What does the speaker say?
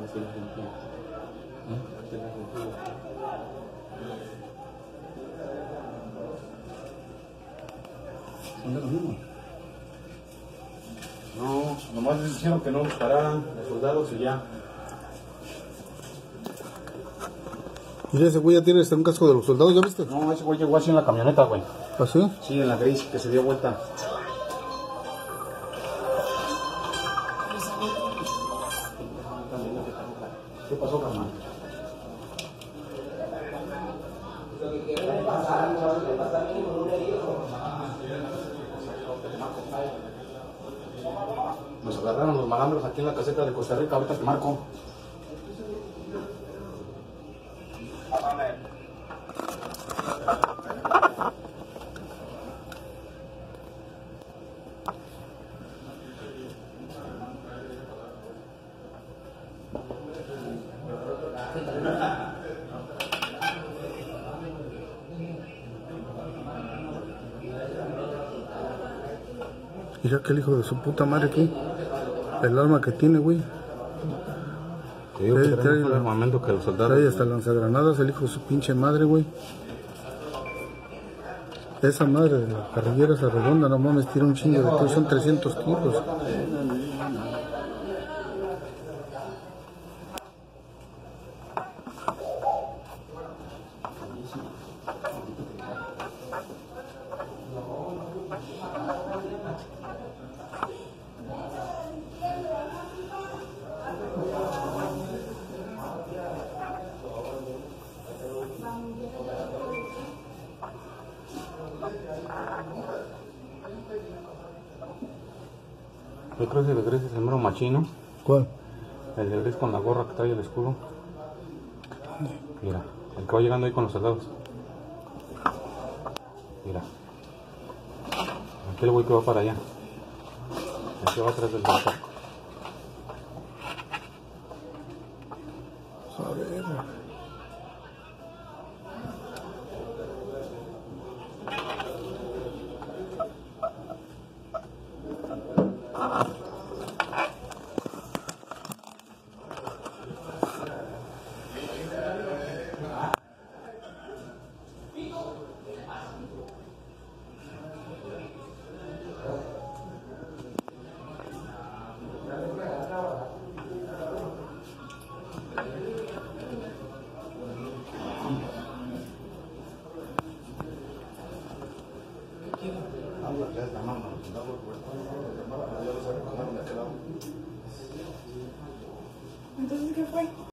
Así la sentí. Así la sentí. ¿Son de lo mismo? No, nomás les dijeron que no los pararan los soldados y ya. ¿Y ese güey ya tiene un casco de los soldados, ya viste? No, ese güey llegó así en la camioneta, güey. ¿Ah, sí? Sí, en la gris, que se dio vuelta. ¿Qué pasó, carnal? Nos agarraron los malandros aquí en la caseta de Costa Rica, ahorita te marco. Mira que el hijo de su puta madre aquí. El arma que tiene, güey. Te digo que trae el armamento que los soldados. Trae hasta lanzagranadas, el hijo de su pinche madre, güey. Esa madre de la carrillera esa redonda, no mames, tira un chingo de todo, son 300 kilos. Yo creo que el gris es el mero machino. ¿Cuál? El de gris con la gorra que trae el escudo. Mira, el que va llegando ahí con los soldados. Mira. Aquel güey que va para allá. El que va atrás del barco. A ver. Entonces, ¿qué fue?